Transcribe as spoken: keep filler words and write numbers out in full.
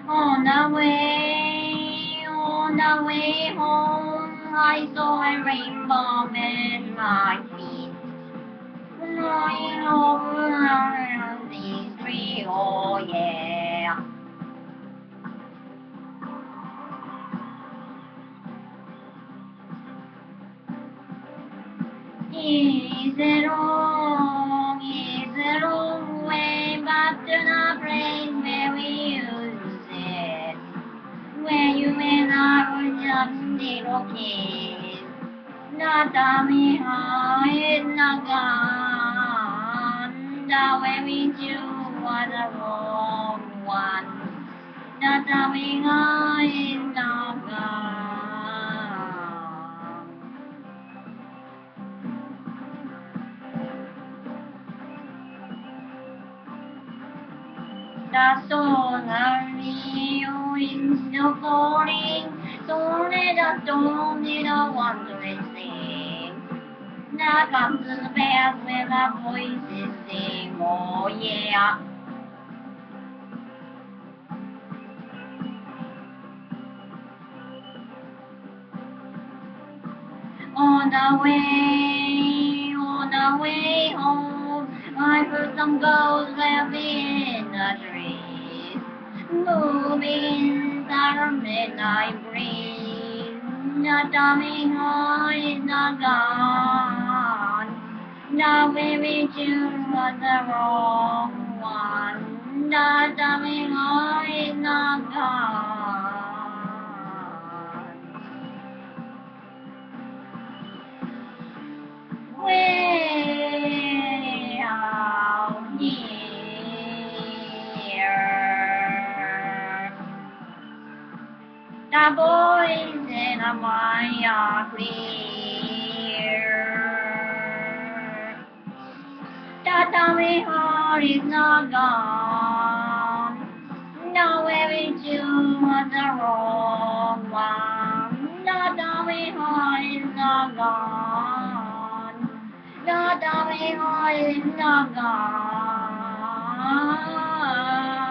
On the way, on the way home, I saw a rainbow at my feet. Flying over the tree, oh yeah. Is it wrong? Is it wrong way back to the place where we used to sit? Where you and I were just little kids. Not tell me how it's not gone. The way we choose was the wrong one. Not tell me how it's not gone. The soul of you is still falling. Don't let us don't need a wandering thing. Now comes the bells where the voices sing, oh yeah. On the way, on the way home, I heard some ghosts laughing in the trees, moving in the midnight breeze. Not coming home is not gone. The way we choose was the wrong one. Not coming home is not gone. Way out here, the boys in a mine are clear. The tummy heart is not gone. No way to was the wrong one. The tummy heart is not gone. The tummy heart is not gone.